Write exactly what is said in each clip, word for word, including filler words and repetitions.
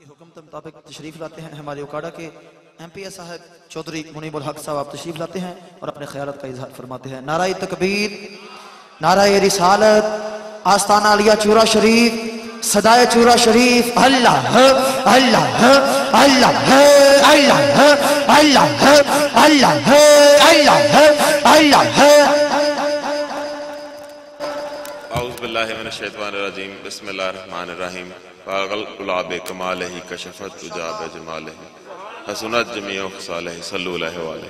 کے حکم کے مطابق تشریف لاتے ہیں ہمارے اوکاڑا کے ایم پی ایس صاحب چودھری منیب الحق صاحب. آپ تشریف لاتے ہیں اور اپنے خیالات کا اظہار فرماتے ہیں. نعرہ تکبیر، نعرہ رسالت، آستانہ علیہ چورا شریف، صدائے چورا شریف. اللہ اللہ اللہ اللہ اللہ اللہ اللہ اللہ. اعوذ باللہ من الشیطان الرجیم. بسم اللہ الرحمن الرحیم. فاغل قلاب کمالہ کشفت اجاب جمالہ حسنت جمیع خصالہ صلو علیہ وآلہ.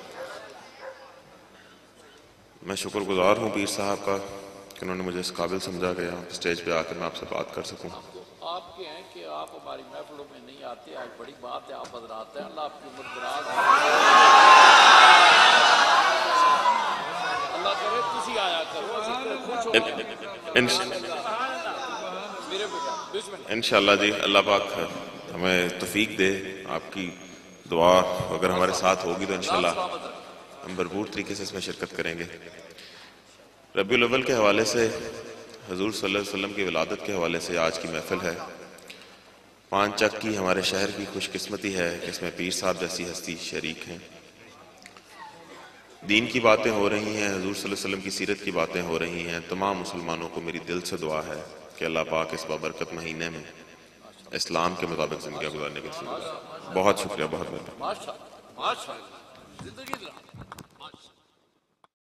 میں شکر گزار ہوں پیر صاحب کا کہ انہوں نے مجھے اس قابل سمجھا کہ یہاں اسٹیج پہ آ کر میں آپ سے بات کر سکوں. آپ کے ہیں کہ آپ ہماری محفلوں میں نہیں آتے، آج بڑی بات ہے آپ حضرات ہیں. اللہ آپ کی عمر دراز اللہ کرے تسی آیا کرو خوش ہو انشاءاللہ. جی اللہ پاک ہمیں توفیق دے. آپ کی دعا اگر ہمارے ساتھ ہوگی تو انشاءاللہ ہم بھرپور طریقے سے اس میں شرکت کریں گے. ربیع الاول کے حوالے سے، حضور صلی اللہ علیہ وسلم کی ولادت کے حوالے سے آج کی محفل ہے. پانچ چک کی ہمارے شہر کی خوش قسمتی ہے کہ اس میں پیر صاحب جیسی ہستی شریک ہیں. دین کی باتیں ہو رہی ہیں، حضور صلی اللہ علیہ وسلم کی سیرت کی باتیں ہو رہی ہیں. تمام مسلمانوں کو میری دل سے دعا ہے کہ اللہ پاک اس بابرکت مہینے میں اسلام کے مطابق زندگیاں گزارنے کی توفیق دے. بہت شکریہ. بہت بہت ماشاءاللہ ماشاءاللہ زندگی